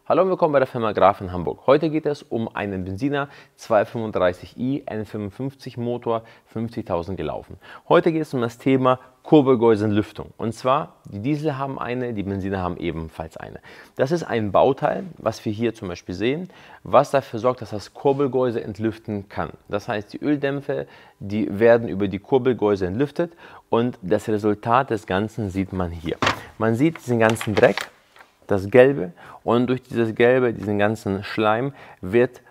Hallo und willkommen bei der Firma Graf in Hamburg. Heute geht es um einen Benziner 235i N55 Motor, 50.000 gelaufen. Heute geht es um das Thema Kurbelgehäuselüftung. Und zwar, die Diesel haben eine, die Benziner haben ebenfalls eine. Das ist ein Bauteil, was wir hier zum Beispiel sehen, was dafür sorgt, dass das Kurbelgehäuse entlüften kann. Das heißt, die Öldämpfe, die werden über die Kurbelgehäuse entlüftet und das Resultat des Ganzen sieht man hier. Man sieht diesen ganzen Dreck, das Gelbe, und durch dieses Gelbe, diesen ganzen Schleim, geht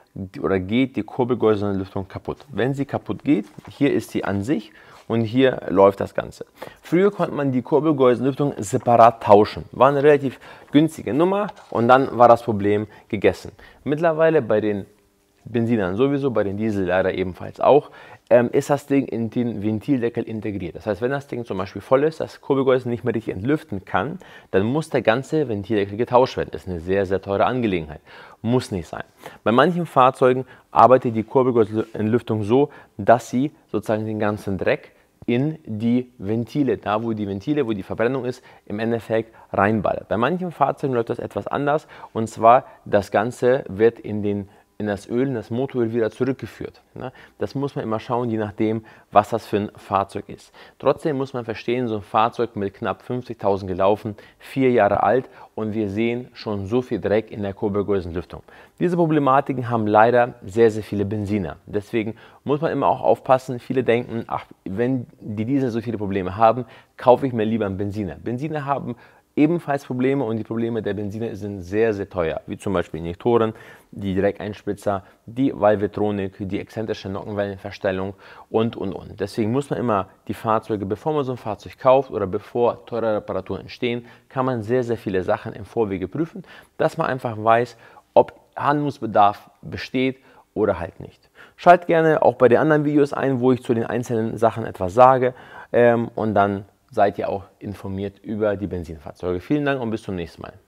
die Kurbelgehäuselüftung kaputt. Wenn sie kaputt geht, hier ist sie an sich und hier läuft das Ganze. Früher konnte man die Kurbelgehäuselüftung separat tauschen. War eine relativ günstige Nummer und dann war das Problem gegessen. Mittlerweile bei den Benzinern sowieso, bei den Diesel leider ebenfalls auch, ist das Ding in den Ventildeckel integriert. Das heißt, wenn das Ding zum Beispiel voll ist, das Kurbelgehäuse nicht mehr richtig entlüften kann, dann muss der ganze Ventildeckel getauscht werden. Das ist eine sehr, sehr teure Angelegenheit. Muss nicht sein. Bei manchen Fahrzeugen arbeitet die Kurbelgehäuselüftung so, dass sie sozusagen den ganzen Dreck in die Ventile, da wo die Verbrennung ist, im Endeffekt reinballert. Bei manchen Fahrzeugen läuft das etwas anders, und zwar das Ganze wird in das Öl, in das Motoröl wieder zurückgeführt. Das muss man immer schauen, je nachdem, was das für ein Fahrzeug ist. Trotzdem muss man verstehen, so ein Fahrzeug mit knapp 50.000 gelaufen, 4 Jahre alt, und wir sehen schon so viel Dreck in der Kurbelgehäuselüftung. Diese Problematiken haben leider sehr, sehr viele Benziner. Deswegen muss man immer auch aufpassen. Viele denken, ach, wenn die Diesel so viele Probleme haben, kaufe ich mir lieber einen Benziner. Benziner haben ebenfalls Probleme, und die Probleme der Benziner sind sehr, sehr teuer, wie zum Beispiel Injektoren, die Dreckeinspritzer, die Valvetronik, die exzentrische Nockenwellenverstellung und. Deswegen muss man immer die Fahrzeuge, bevor man so ein Fahrzeug kauft oder bevor teure Reparaturen entstehen, kann man sehr, sehr viele Sachen im Vorwege prüfen, dass man einfach weiß, ob Handlungsbedarf besteht oder halt nicht. Schalt gerne auch bei den anderen Videos ein, wo ich zu den einzelnen Sachen etwas sage, und dann seid ihr auch informiert über die Benzinfahrzeuge. Vielen Dank und bis zum nächsten Mal.